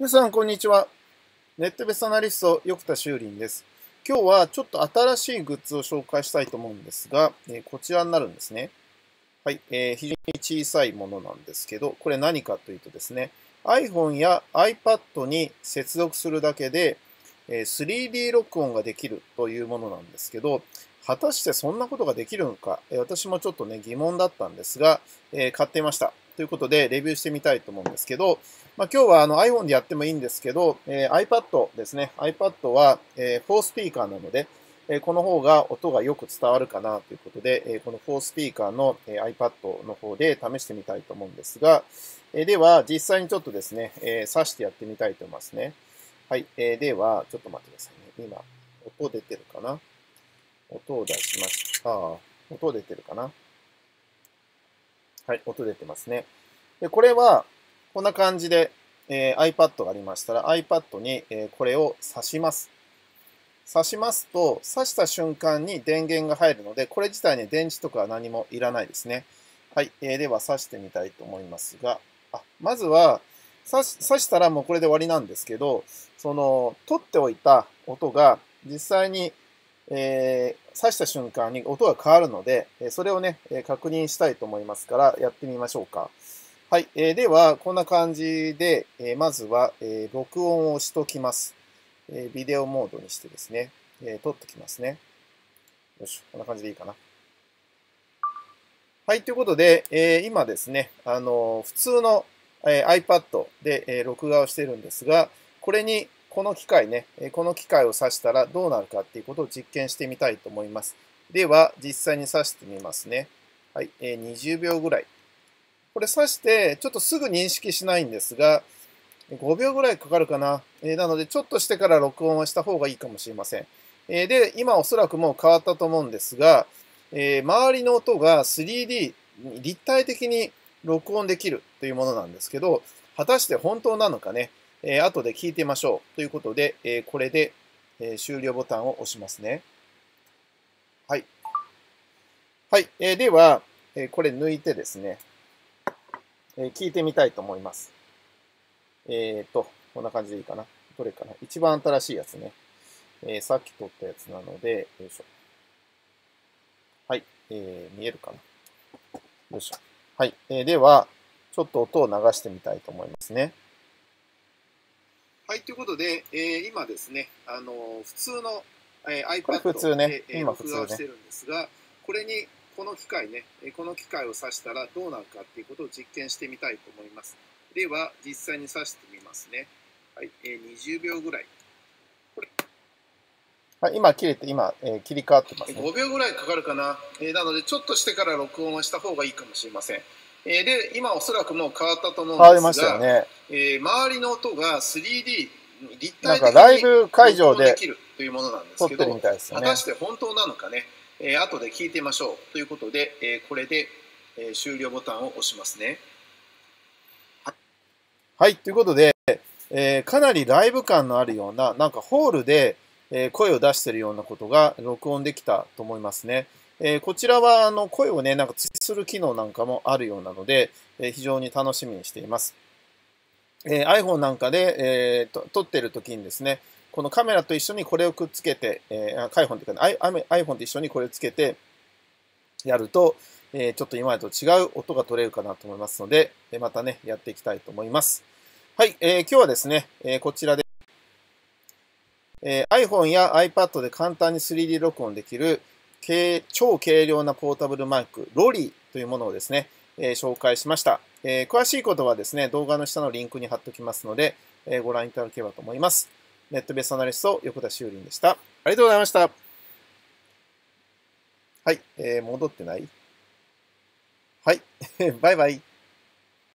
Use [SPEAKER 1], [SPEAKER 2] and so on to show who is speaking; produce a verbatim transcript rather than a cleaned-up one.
[SPEAKER 1] 皆さん、こんにちは。ネットベースアナリスト、横田修林です。今日はちょっと新しいグッズを紹介したいと思うんですが、えーこちらになるんですね。はい、えー非常に小さいものなんですけど、これ何かというとですね、iPhone や iPad に接続するだけで、えー スリーディー 録音ができるというものなんですけど、果たしてそんなことができるのか、えー私もちょっとね、疑問だったんですが、えー買ってみました。ということで、レビューしてみたいと思うんですけど、まあ、今日はあの iPhone でやってもいいんですけど、えー iPad ですね。iPad は、えー、フォースピーカーなので、えーこの方が音がよく伝わるかなということで、えーこのフォースピーカーの、えー iPad の方で試してみたいと思うんですが、えーでは実際にちょっとですね、えー挿してやってみたいと思いますね。はい。えーでは、ちょっと待ってくださいね。今、音出てるかな？音を出しました。ああ、音出てるかな？はい、音出てますね。で、これは、こんな感じで、えー iPad がありましたら、iPad に、えーこれを挿します。挿しますと、挿した瞬間に電源が入るので、これ自体に電池とかは何もいらないですね。はい、えーでは挿してみたいと思いますが、あ、まずは、挿し挿したらもうこれで終わりなんですけど、その、取っておいた音が実際に、えー挿した瞬間に音が変わるので、えーそれをね、えー確認したいと思いますから、やってみましょうか。はい。えーでは、こんな感じで、えーまずは、えー録音をしときます。えービデオモードにしてですね、えー撮ってきますね。よし、こんな感じでいいかな。はい。ということで、えー今ですね、あのー普通の、えー iPad で、えー録画をしているんですが、これに、この機械ね、えーこの機械を挿したらどうなるかっていうことを実験してみたいと思います。では、実際に挿してみますね。はい。えーにじゅうびょうぐらい。これ挿して、ちょっとすぐ認識しないんですが、ごびょうぐらいかかるかな。えーなので、ちょっとしてから録音をした方がいいかもしれません。えーで、今おそらくもう変わったと思うんですが、えー周りの音が スリーディー に立体的に録音できるというものなんですけど、果たして本当なのかね、えー後で聞いてみましょう。ということで、えーこれで、えー終了ボタンを押しますね。はい。はい。えーでは、えーこれ抜いてですね、えー聞いてみたいと思います。えっと、こんな感じでいいかな。どれかな。一番新しいやつね。えーさっき撮ったやつなので、よいしょ。はい。えー見えるかな。よいしょ。はい。えーでは、ちょっと音を流してみたいと思いますね。はい。ということで、えー今ですね、あのー普通の、えー、
[SPEAKER 2] これ普通
[SPEAKER 1] iPad
[SPEAKER 2] ね。
[SPEAKER 1] で、えー
[SPEAKER 2] 今普通ね。
[SPEAKER 1] 録画をしてるんですが、これにこの機械ね、えーこの機械を挿したらどうなるかっていうことを実験してみたいと思います。では、実際に挿してみますね。はい。えーにじゅうびょうぐらい。はい、今切れて、今、えー切り替わってますね。ごびょうぐらいかかるかな。えーなので、ちょっとしてから録音はした方がいいかもしれません。えーで、今おそらくもう変わったと思うん
[SPEAKER 2] 変わりま
[SPEAKER 1] ですが、
[SPEAKER 2] したよね。
[SPEAKER 1] えー周りの音が スリーディー、立
[SPEAKER 2] なん
[SPEAKER 1] 体的に
[SPEAKER 2] かライブ会場
[SPEAKER 1] 録音で
[SPEAKER 2] で
[SPEAKER 1] きるというものなんですけど、
[SPEAKER 2] 撮ってるみたいですよ
[SPEAKER 1] 果
[SPEAKER 2] ね。
[SPEAKER 1] たして本当なのかね、えー後で聞いてみましょう。ということで、えーこれで、えー終了ボタンを押しますね。はい、ということで、えーかなりライブ感のあるような、なんかホールで、えー声を出しているようなことが録音できたと思いますね。えーこちらはあの声をね、なんか追加する機能なんかもあるようなので、えー非常に楽しみにしています。えー iPhone なんかで、えーと撮ってる時にですね、このカメラと一緒にこれをくっつけて、えー、iPhone というか、ね、iPhone と一緒にこれをつけてやると、えーちょっと今までと違う音が取れるかなと思いますので、えーまたね、やっていきたいと思います。はい、えー今日はですね、えーこちらで、えー iPhone や iPad で簡単に スリーディー 録音できる軽超軽量なポータブルマイク、ロリーというものをですね、えー紹介しました。えー詳しいことはですね、動画の下のリンクに貼っておきますので、えーご覧いただければと思います。ネットベースアナリスト、横田修林でした。ありがとうございました。はい、えー戻ってない？はい、バイバイ。